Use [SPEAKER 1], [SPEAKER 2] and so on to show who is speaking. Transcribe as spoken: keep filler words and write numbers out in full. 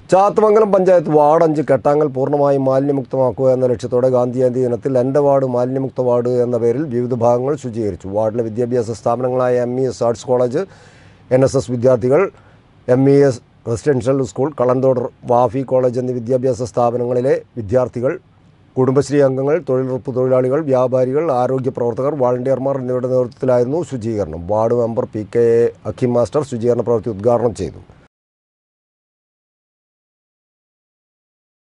[SPEAKER 1] Chathamangalam panchayat ward അഞ്ച് കെട്ടാങ്ങൽ പൂർണ്ണമായും മാലിന്യമുക്തമാക്കുക എന്ന ലക്ഷ്യത്തോടെ ഗാന്ധിജയന്തി ദിനത്തിൽ എൻ്റെ വാർഡ് മാലിന്യമുക്ത വാർഡ് എന്ന പേരിൽ വിവിധ ഭാഗങ്ങൾ ശുചീകരിച്ചു. വാർഡിലെ വിദ്യാഭ്യാസ സ്ഥാപനങ്ങളായ M E S arts college, N S S വിദ്യാർത്ഥികൾ, M E S residential school, Kalanthode Wafy college എന്നീ വിദ്യാഭ്യാസ സ്ഥാപനങ്ങളിലെ വിദ്യാർത്ഥികൾ, കുടുംബശ്രീ അംഗങ്ങൾ, തൊഴിലുറപ്പ് തൊഴിലാളികൾ, വ്യാപാരികൾ, ആരോഗ്യ പ്രവർത്തകർ, വാളണ്ടിയർമാർ എന്നിവരുടെ നേതൃത്വത്തിലായിരുന്നു ശുചീകരണം. Ward member P K A Akhim master ശുചീകരണ പ്രവൃത്തി ഉദ്ഘാടനം ചെയ്തു.